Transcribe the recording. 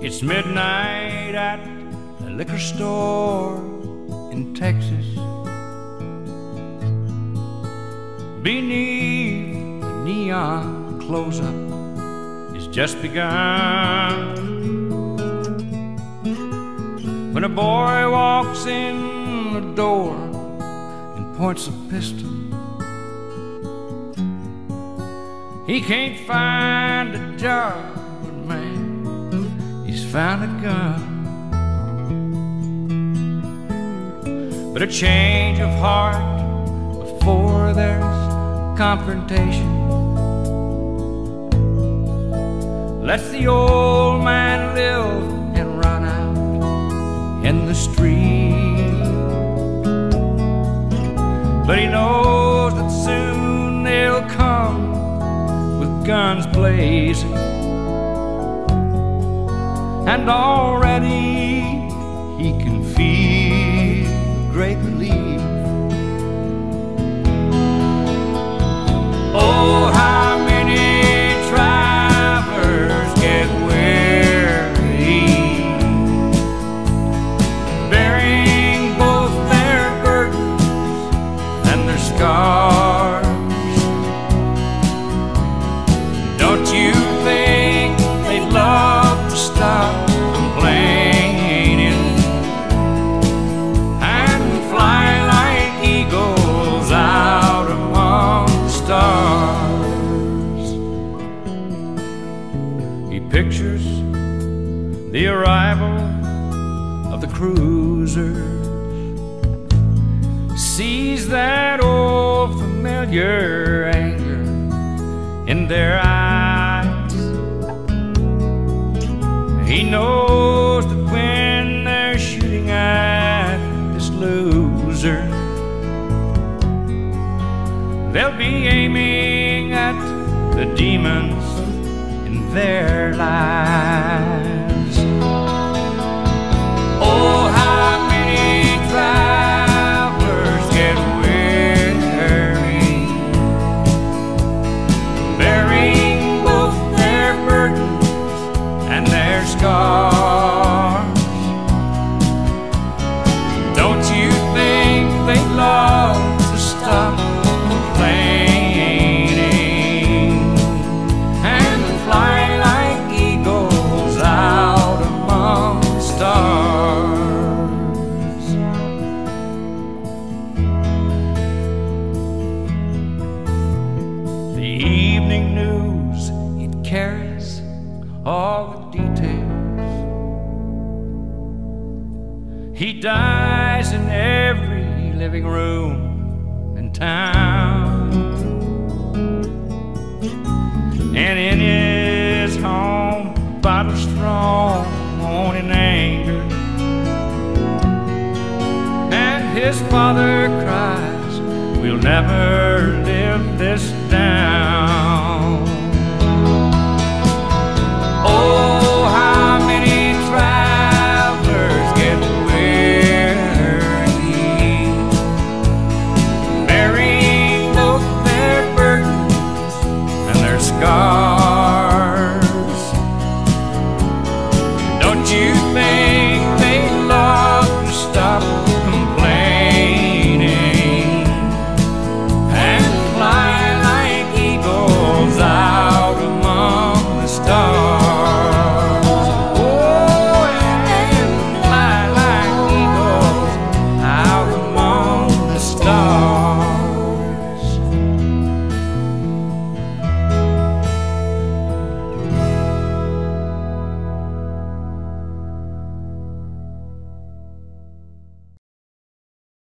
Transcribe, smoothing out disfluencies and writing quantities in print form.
It's midnight at a liquor store in Texas. Beneath the neon close-up is just begun, when a boy walks in the door and points a pistol. He can't find a job, but man, he's found a gun. But a change of heart before there's confrontation lets the old man live and run out in the street. But he knows that soon they'll come with guns blazing, and already he can feel great relief. Oh, how many travelers get weary, bearing both their burdens and their scars. Don't you think they'd love to stop complaining and fly like eagles out among the stars? He pictures the arrival of the cruisers, sees that old familiar anger in their eyes. He knows that when they're shooting at this loser, they'll be aiming at the demons in their lives. Oh, how many travelers get weary, bearing both their burdens and their scars. Don't you think they'd love to stop complaining and fly like eagles out among the stars? The evening news, it carries all the details. He dies in every living room in town, and in his home, a bottle's thrown in anger, and his father cries, "We'll never live this